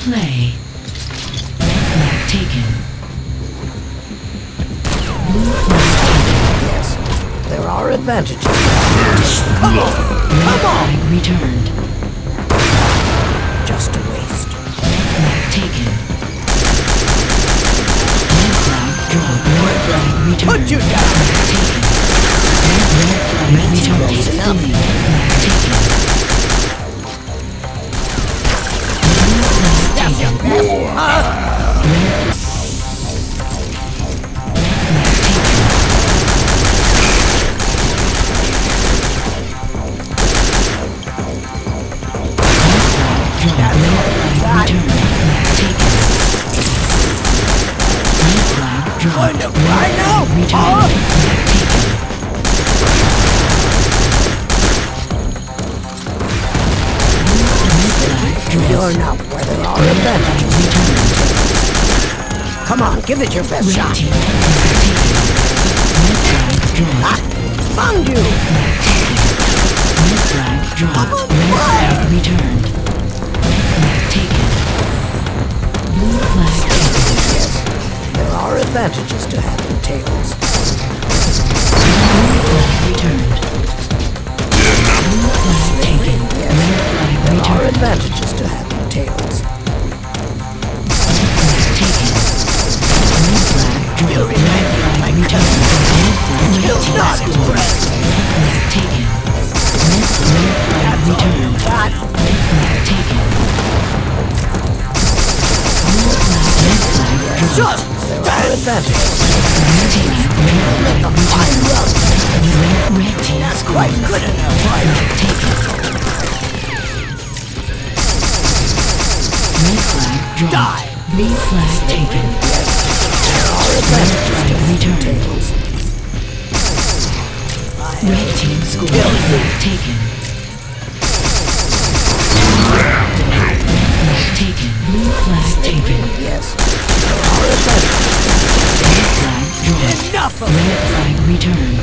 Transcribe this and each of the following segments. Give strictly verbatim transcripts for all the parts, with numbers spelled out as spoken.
play. Flag taken. Blue flag taken. Yes, there are advantages. Come on! Come on! Flag returned. Just a waste. Flag taken. Red flag dropped. Red flag returned. Put you down! Flag taken. Red flag returned. Close enough. Flag taken. That's your best! Huh? Going to cry now? Huh? You're not where there are advantages. Come on, give it your best shot. Ah, found you! Come on, fire! Returned. Taken. Blue flag taken. Yes, there are advantages to having tails. Blue flag returned. Blue flag taken. Yes, there are advantages to having tails. Taken. Blue flag You dropped. remind me of my cousin. He'll not regret. Taken. Blue flag That's all you returned. got. Taken. Blue flag red flag dropped. Just There are advantages. Taken. make a fine rub. Red team That's quite good enough, right? taken. Red flag dropped. Die. Blue flag taken. There are advantages to having Returned. tails. Red team score taken. Taken. Blue flag taken. Yes, there are advantages. Red flag dropped. Enough of Red flag returned.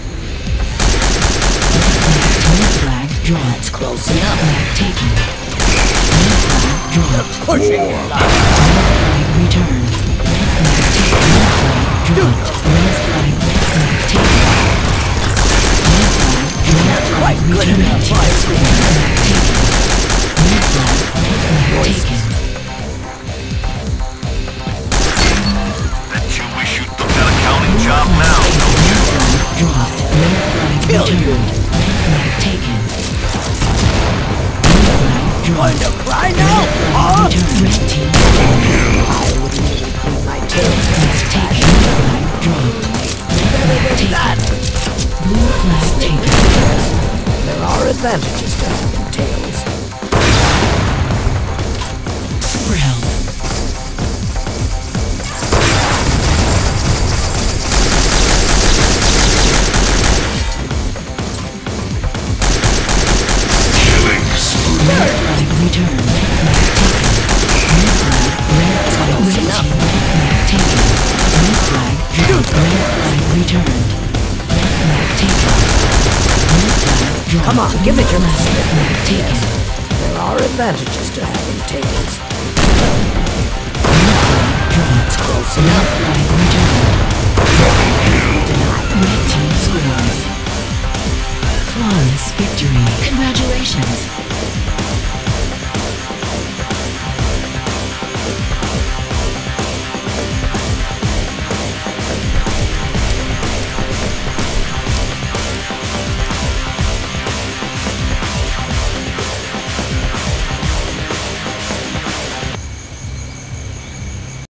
Red flag dropped. That's close enough. Flag taken. Red flag dropped. pushing your line. Flag returned. Flag taken. Red flag dropped. Red flag flag taken. Red flag dropped. That's quite good Returned. enough, right? Flag taken. Red flag flag taken. Bet you wish you took that accounting job now. Red flag dropped. Red flag Kill you. returned. Flag taken. Red flag Going dropped. to cry now? Huh? Returned. Red team I wouldn't even clean my tails. taken. Red flag dropped. That Blue flag taken. There are advantages to having tails. For help. Killing spree. Red flag returned. Red flag. Red flag. Red team flag taken. Red flag dropped. Red flag returned. Flag taken. Red flag dropped. Come on, give it your best. Flag taken. There are advantages to having tails. Red flag dropped. Close Red enough. flag returned.